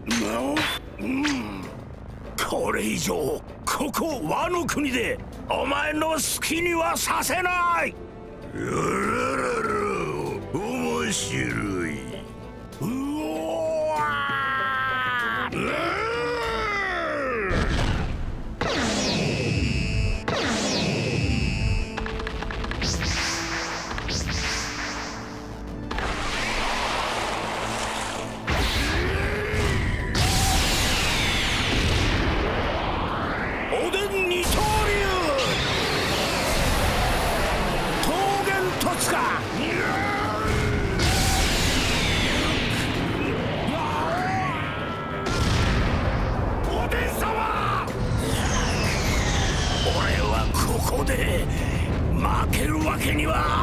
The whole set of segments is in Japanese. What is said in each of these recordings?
これ以上ここワノ国でお前の好きにはさせない。面白い。うわおでん二刀流桃源突か。おでん様、俺はここで負けるわけには。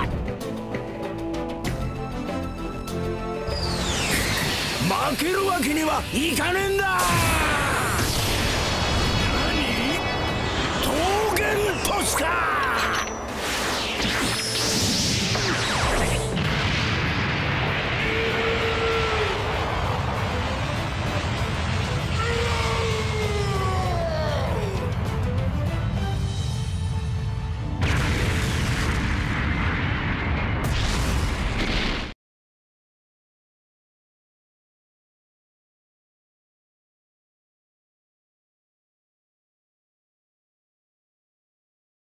負けるわけにはいかねえんだ。何？桃源突か。